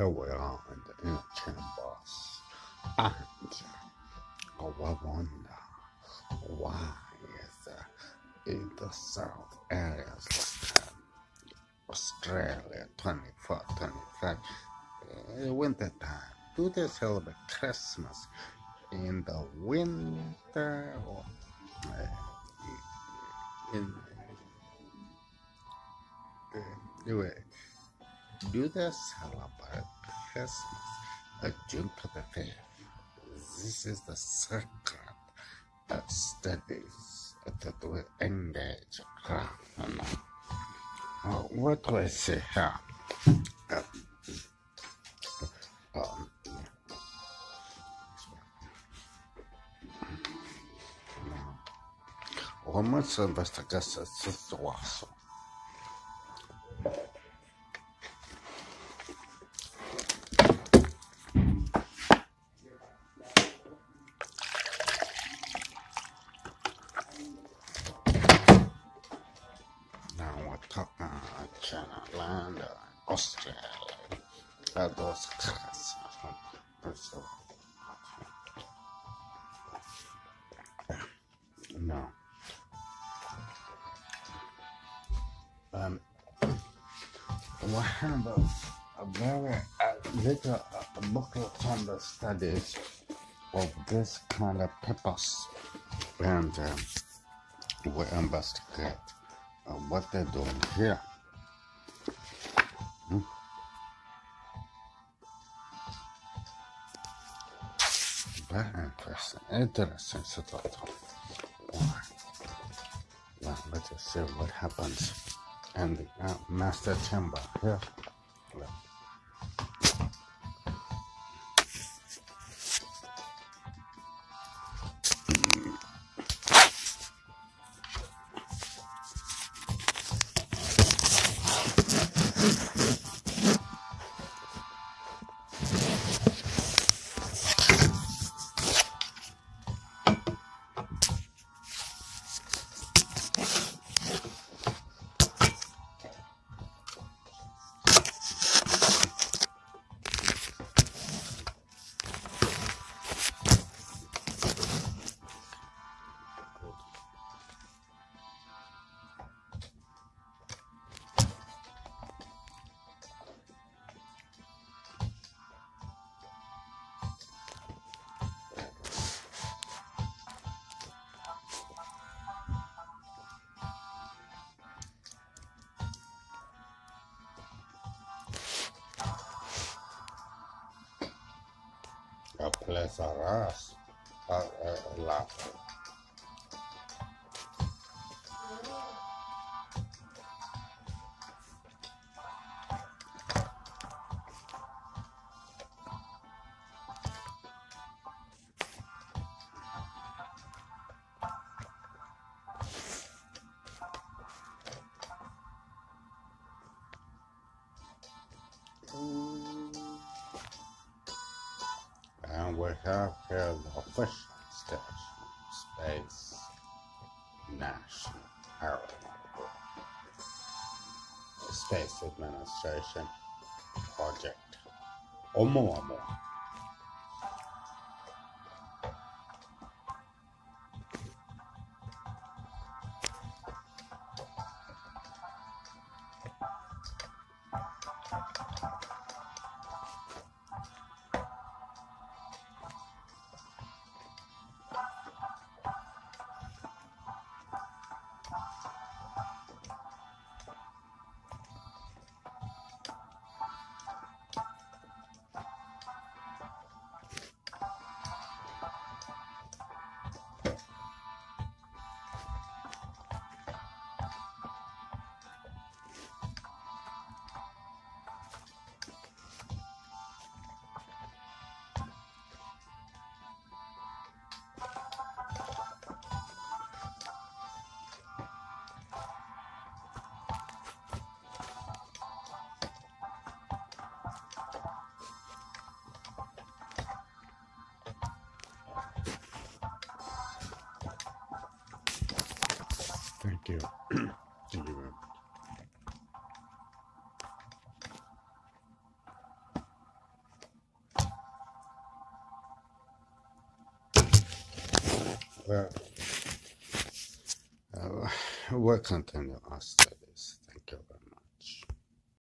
here we are in the inner chambers, and we wonder why is in the south areas like Australia 24, 25, winter time, do they celebrate Christmas in the winter or in anyway? Do they celebrate Christmas June 25th? This is the secret studies that we engage around. What do I say here? Vamos a investigar essa situação. Now we're talking China land, Australia, those classes. No. We have a very little booklet on the studies of this kind of papers, and we investigate what they're doing here. Very interesting situation. Well, let's just see what happens in the master chamber here. A place for us, laugh. And we have here the official station, Space National Aeronautical Space Administration Project, Oumuamua. Thank you. Thank you very much. Uh, we'll continue our study.